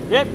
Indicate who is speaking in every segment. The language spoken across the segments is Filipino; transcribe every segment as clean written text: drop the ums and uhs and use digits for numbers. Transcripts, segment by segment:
Speaker 1: Yep.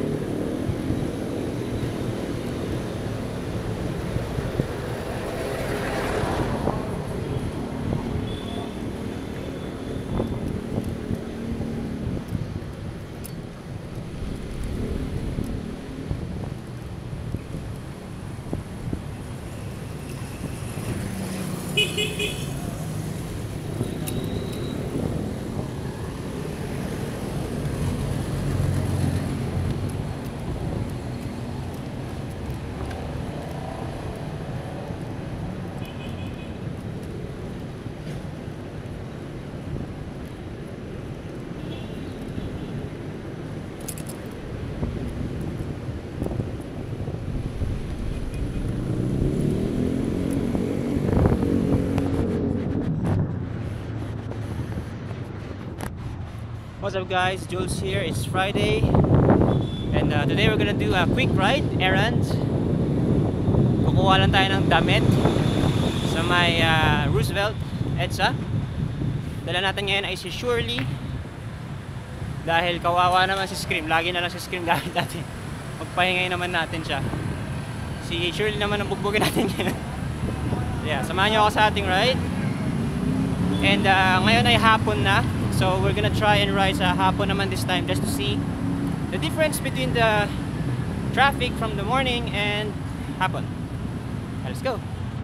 Speaker 1: What's up guys, Jules here. It's Friday and today we're gonna do a quick ride, errand. Kukuha lang tayo ng damit sa may Roosevelt, EDSA. Dala natin ngayon ay si Shirley dahil kawawa naman si Scream. Lagi na lang si Scream gamit natin. Magpahingay naman natin siya. Si Shirley naman ang bugbugin natin ngayon. Yeah, samahan niyo ako sa ating ride. And ngayon ay hapon na. So we're gonna try and ride sa hapon naman this time just to see the difference between the traffic from the morning and hapon. Let's go!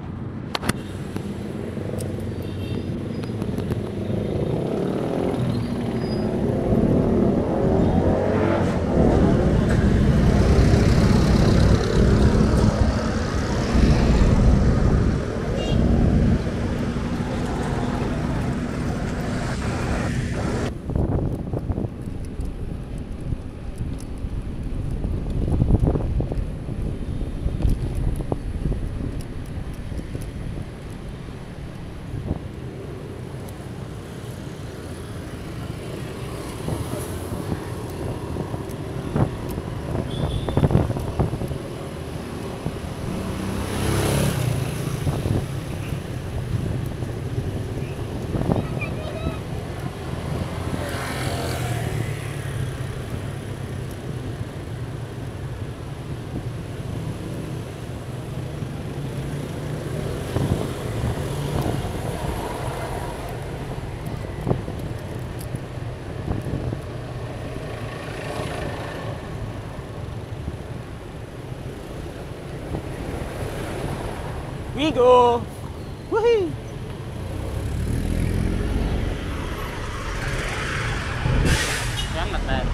Speaker 1: We go! Woohoo! Yeah, not bad.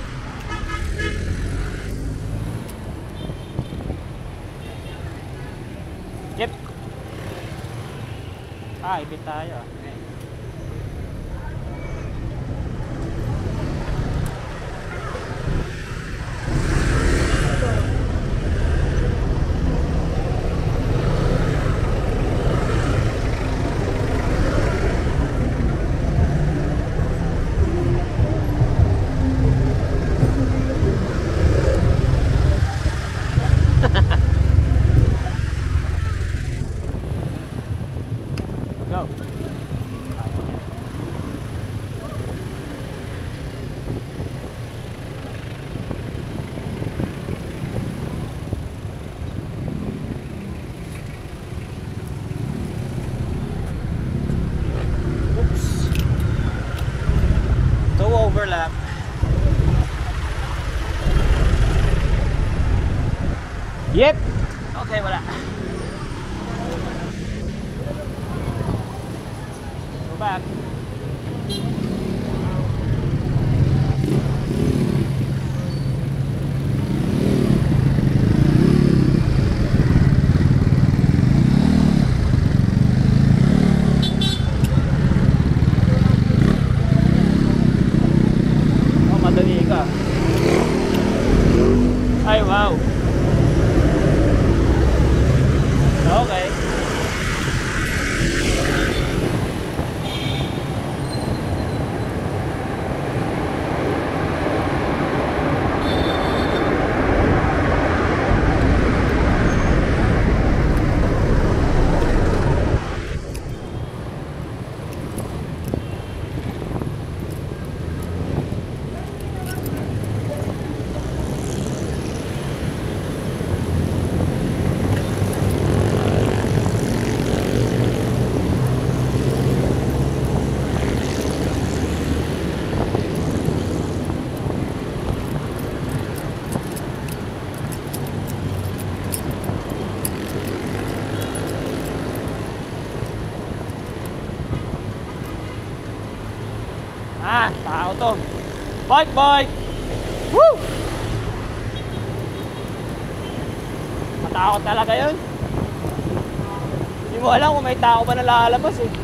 Speaker 1: Yep. Ibit tayo. Go. Oops. No overlap. Yep. Okay, wala. Go back. Oh, madali ka. Ay, wow. Okay. Bike, bike! Woo! Matakot talaga yun. Hindi mo alam kung may tao ba na lalabas eh.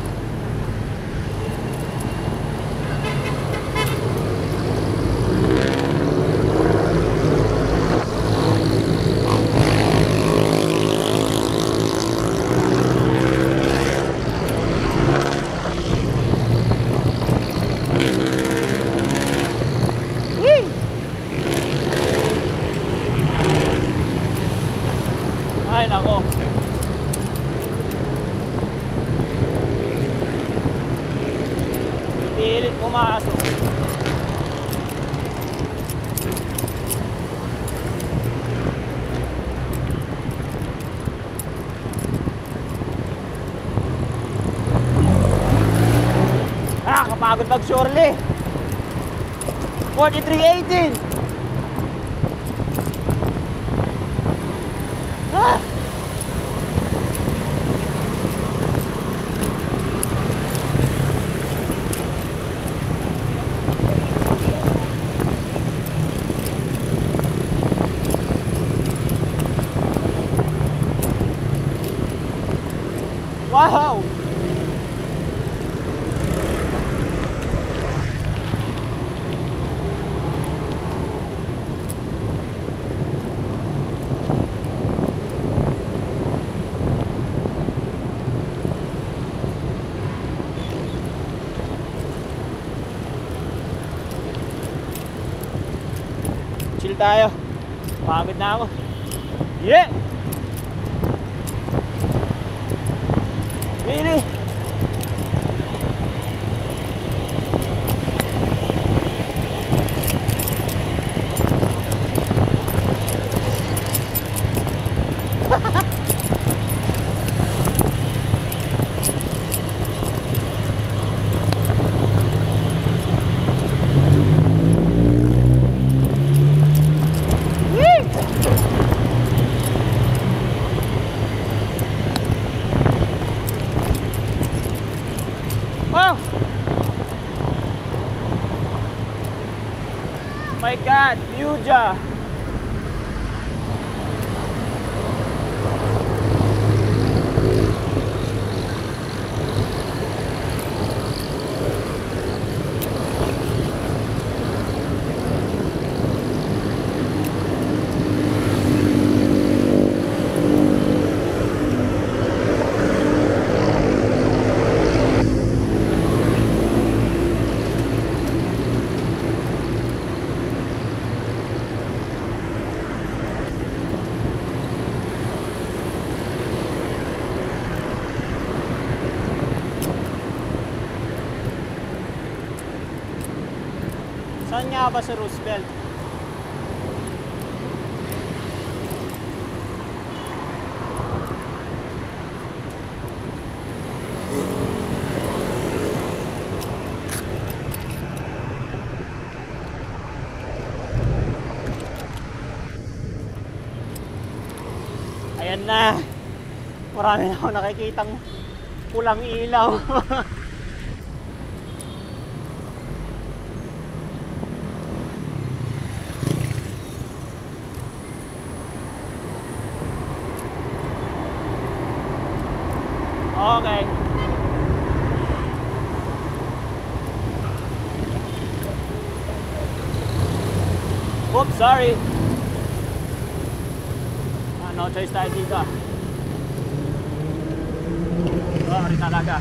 Speaker 1: Ay, nako. Pilit pumasok. Kapagod mag-surely. 43.18. Ah! Wow! Chill tayo. Pagod na ako. Yeah! Really? Wow! My God, Yuja! Saan nga ba sa Roosevelt? Ayan na. Marami na ako nakikitang pulang ilaw. Okay. Oops, sorry. No choice tayo dito. Sorry talaga.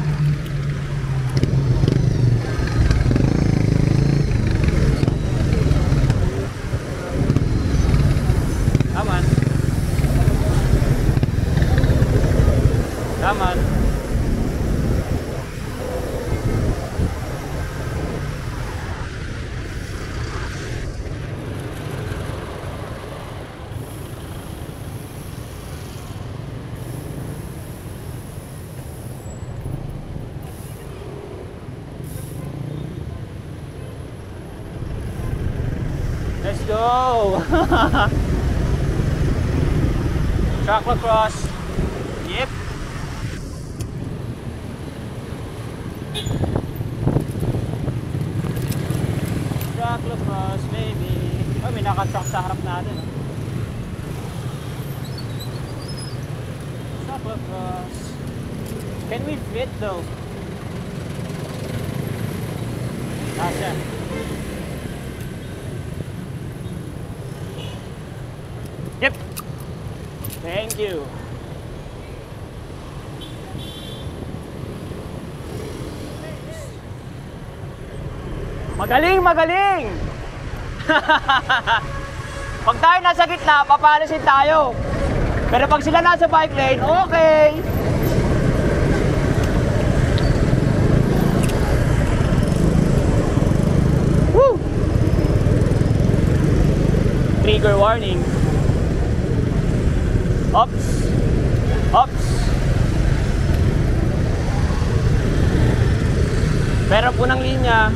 Speaker 1: Come on. Come on. Let's go! Track lacrosse. Yep. Track lacrosse. across, baby. Oh, may naka-truck sa harap natin. Stop across. Can we fit though? Kasha. Yep. Thank you. Magaling, magaling! Pag tayo nasa gitna, papalisin tayo. Pero pag sila nasa bike lane, okay! Woo! Trigger warning. Ops! Ops! Meron po ng linya.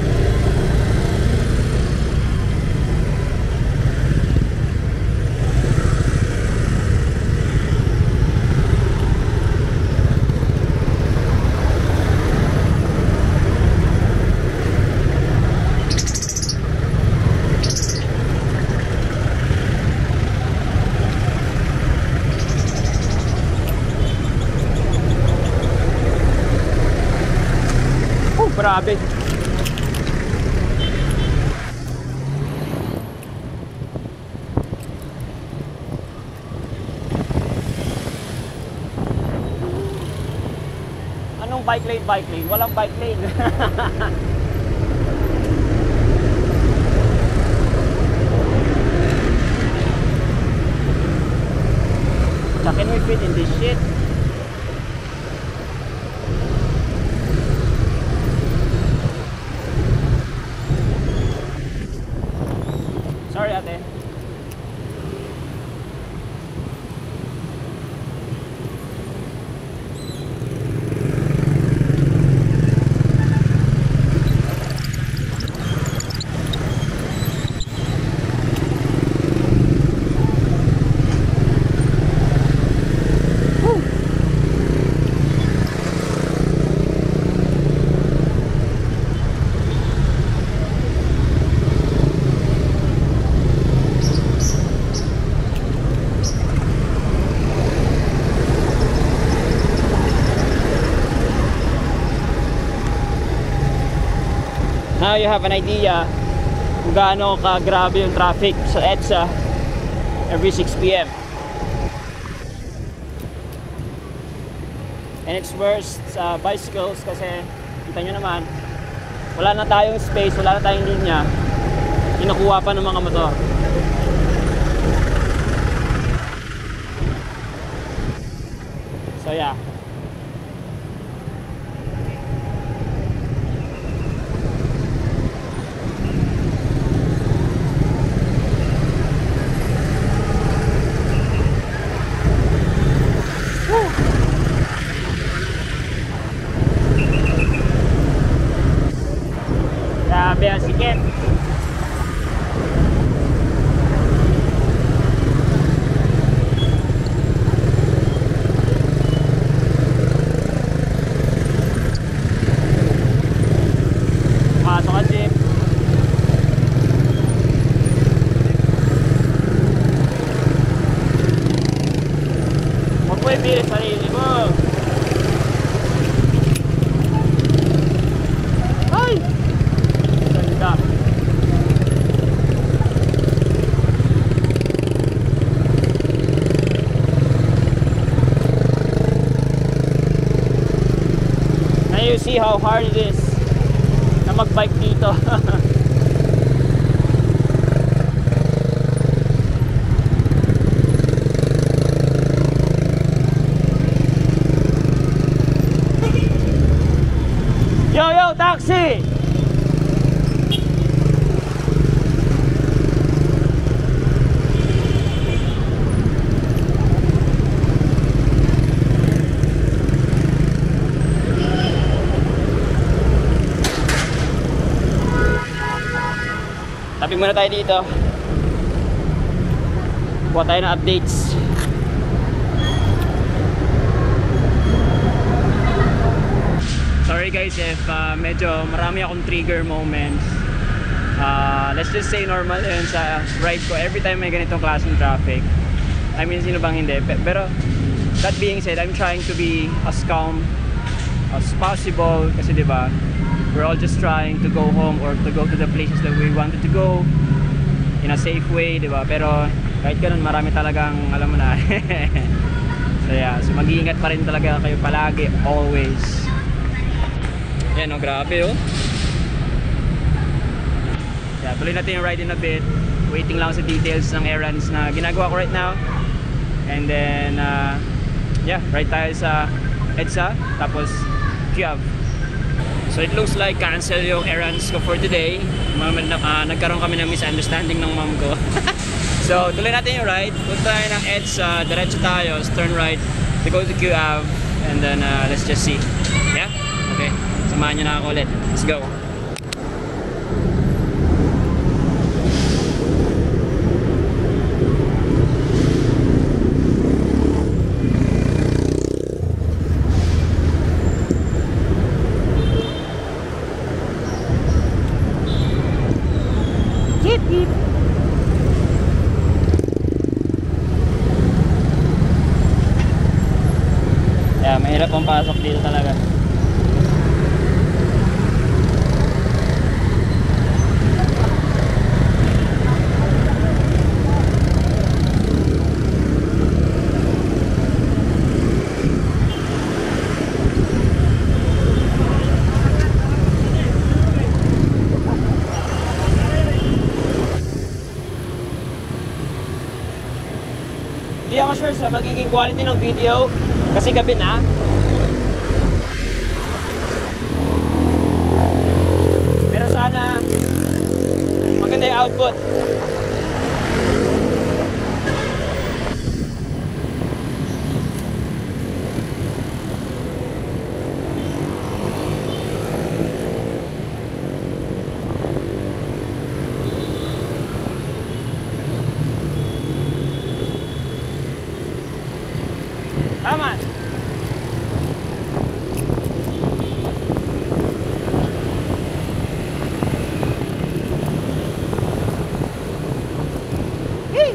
Speaker 1: Grabe. Anong bike lane, bike lane? Walang bike lane. So can we fit in this shit? Sorry, ate. Now you have an idea kung gaano ka-grabe yung traffic sa EDSA every 6 PM. And it's worse sa bicycles kasi kita nyo naman, wala na tayong space, wala na tayong linya, kinukuha pa ng mga motor. So yeah. Grabe ang sikip. Pasok ang jeep. Huwag mo ipilit sarili mo. Ay! Ganda. Now you see how hard it is na magbike dito. Yo, yo, taxi! Tabi muna tayo dito. Buat tayo ng updates. Sorry guys if medyo marami akong trigger moments. let's just say normal yun sa ride ko every time may ganitong klaseng traffic. I mean, sino bang hindi? Pero that being said, I'm trying to be as calm as possible kasi diba, we're all just trying to go home or to go to the places that we wanted to go in a safe way, diba? Pero kahit ganun, marami talagang, alam mo na. So yeah, so mag-iingat pa rin talaga kayo palagi, always. Yan, oh, grabe oh. Yeah, tuloy natin yung ride in a bit. Waiting lang sa details ng errands na ginagawa ko right now. And then, yeah, ride tayo sa EDSA, tapos Kiev. So it looks like cancel yung errands ko for today. Nagkaroon kami ng misunderstanding ng mom ko. So tuloy natin yung ride. Punta tayo ng EDSA, diretso tayo, turn right to go to Kiev. And then let's just see. Yeah? Okay. Samahan nyo na ako ulit. Let's go. Yeah, mahirap ang pasok dito talaga. Hindi ako sure sa magiging quality ng video kasi gabi na. Pero sana maganda yung output. Tama. Hey.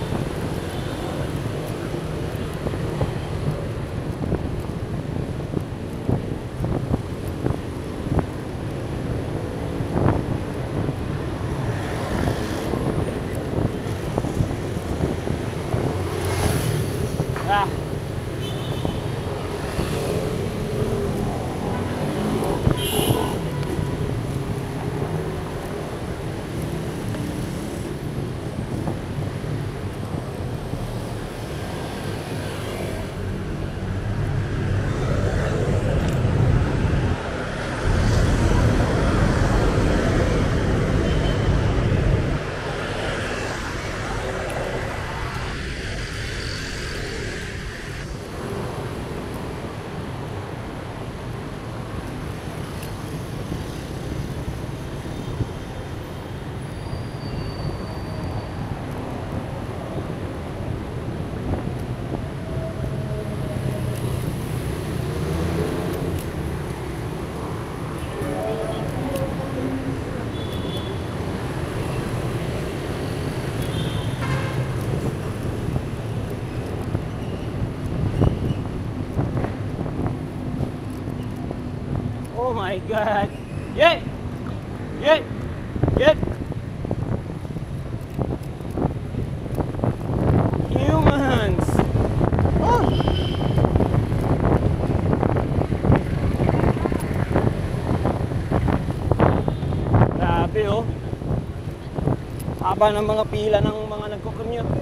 Speaker 1: Ah. Oh my God! Yay! Yay! Yay! Humans! Oh! Grabe oh! Haba ng mga pila ng mga nagko-commute.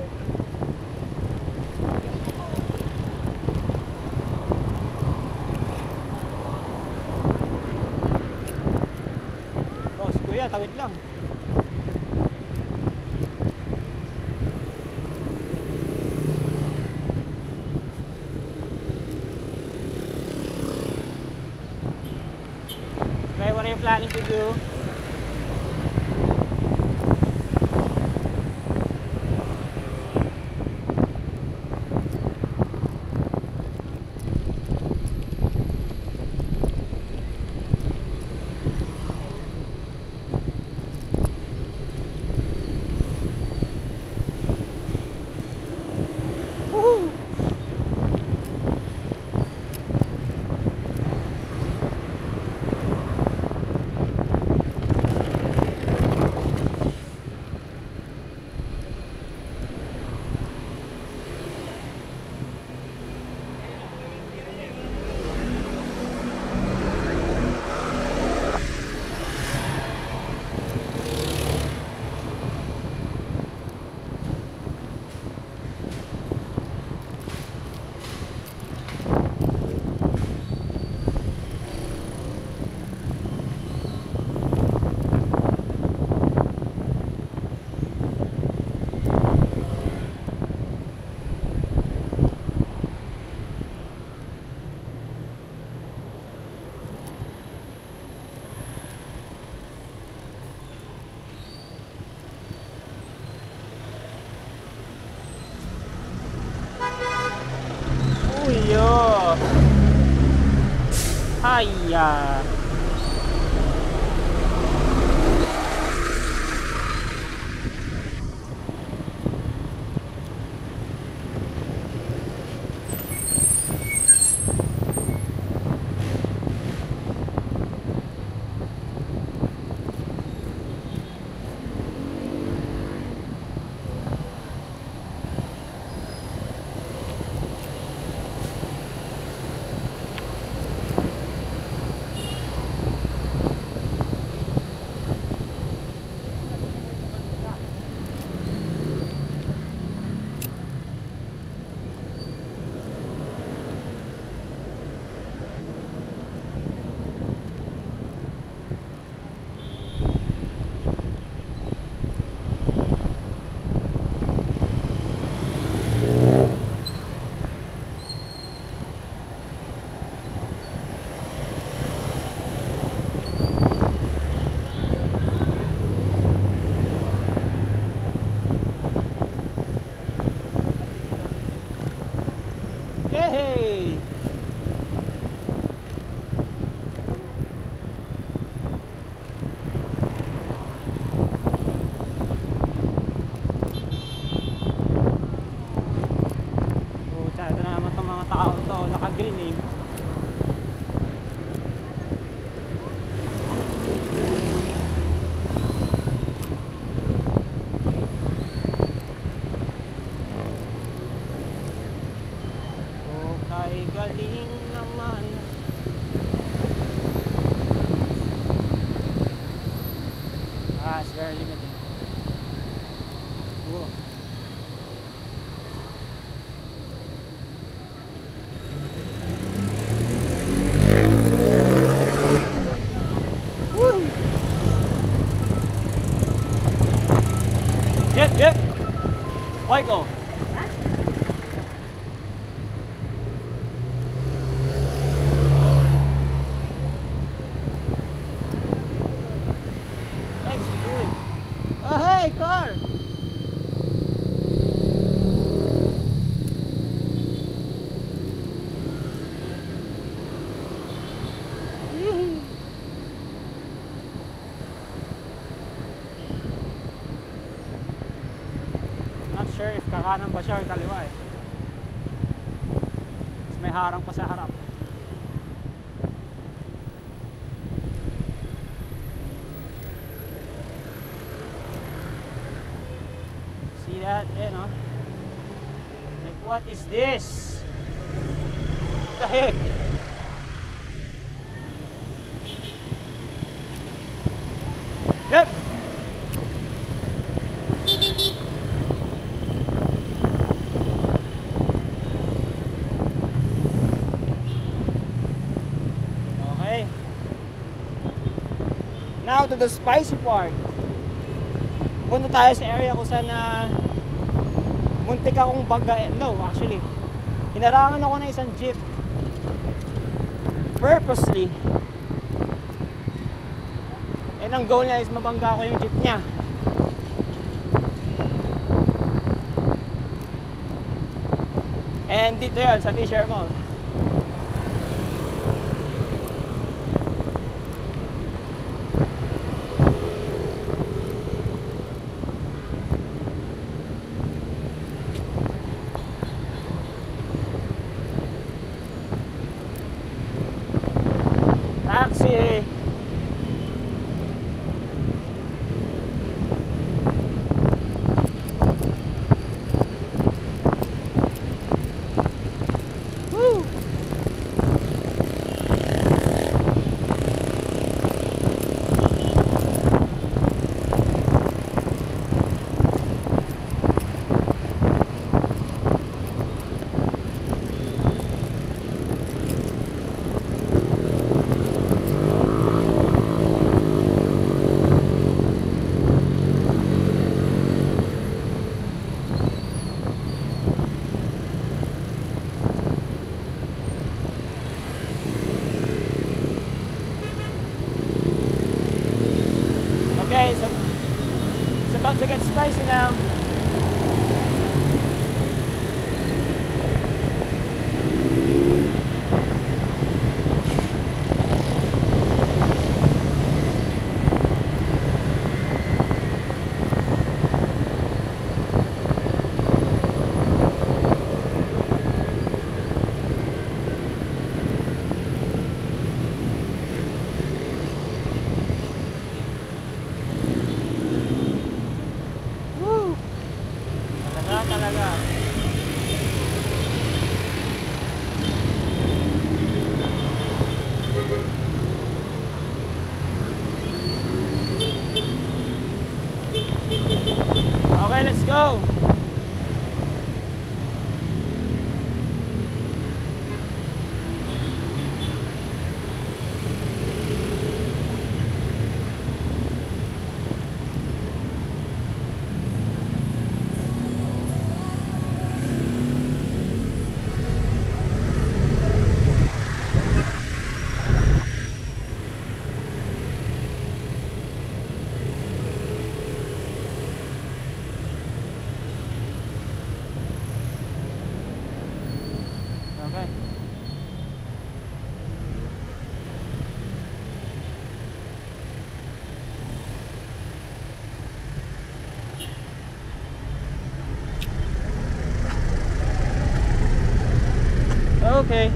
Speaker 1: Kuya, tawid lang. Okay, what are you planning to do? Ay, hey! Puta, ito na naman itong mga tao to, naka-green eh. Okay, galing naman. It's very limited. Whoa. Woo. Yep. Michael. Oh, hey, car! Not sure if kakanan pa siya or kaliwa eh. Mas may harang pa sa harap. See that? Eh, no? Like, what is this? What the heck? Yep! Okay. Now to the spicy part. Punta tayo sa area kung saan muntik akong no, actually hinarangan ako ng isang jeep purposely, and ang goal niya is mabangga ko yung jeep niya. And dito yun sa T-shirt mo. Taxi! Woo! Okay, so it's about to get spicy now. talaga. Okay, let's go. Okay. Okay.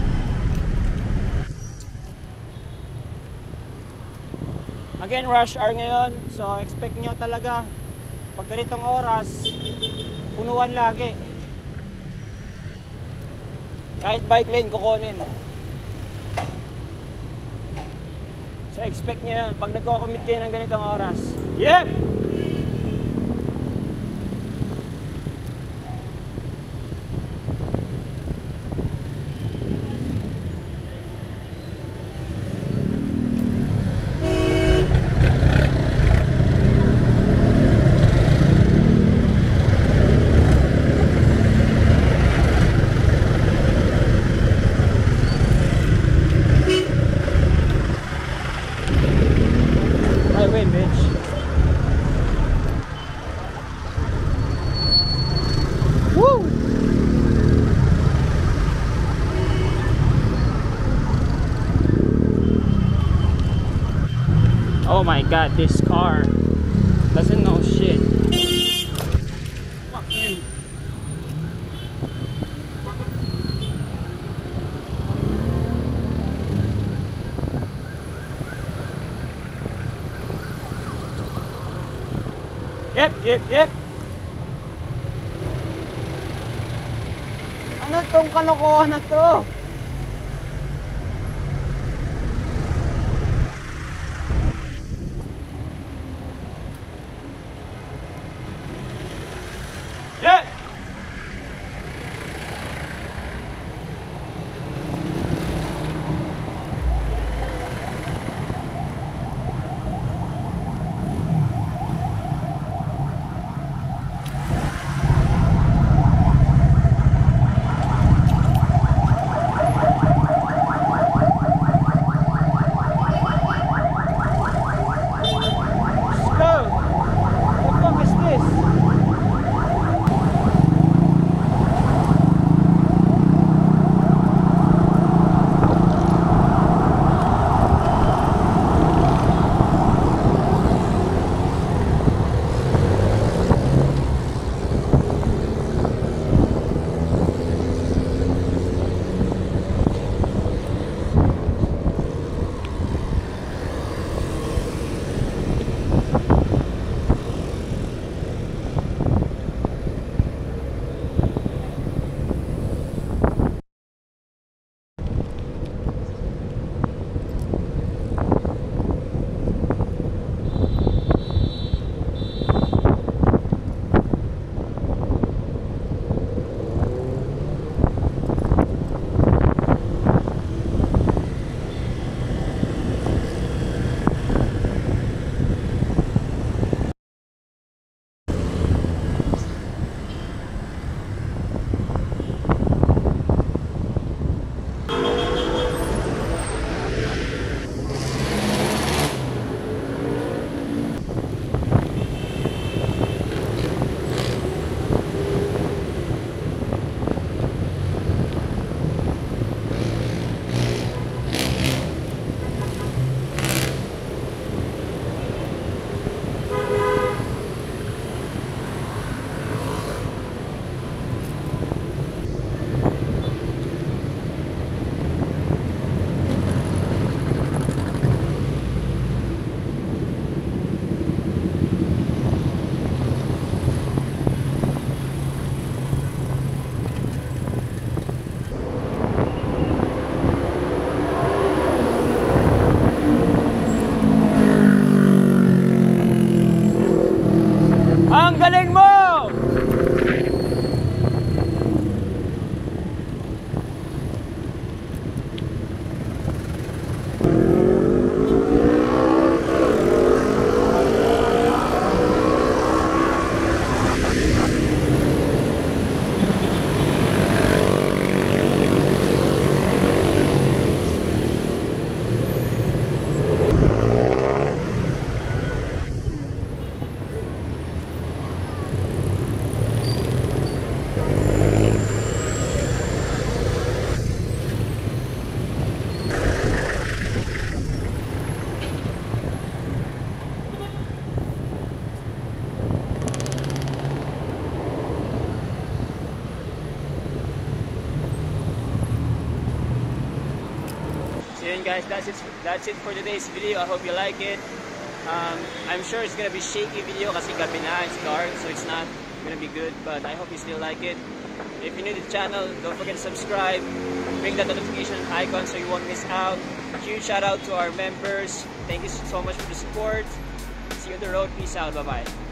Speaker 1: Again, rush hour ngayon. So, expect nyo talaga pag ganitong oras, punuan lagi. Kahit bike lane kukunin. So, expect nyo yan pag nagko-commit kayo ng ganitong oras. Yep! Wait, bitch. Woo! Oh my god, this car doesn't know shit. Fuck you. Yep. Ano tong kalokohan na to? Yeah! Galing mo! So yun guys, that's it for today's video. I hope you like it. I'm sure it's gonna be shaky video kasi gabi na, it's dark, so it's not gonna be good, but I hope you still like it. If you're new to the channel, don't forget to subscribe, ring that notification icon so you won't miss out. Huge shout out to our members. Thank you so much for the support. See you on the road. Peace out. Bye bye.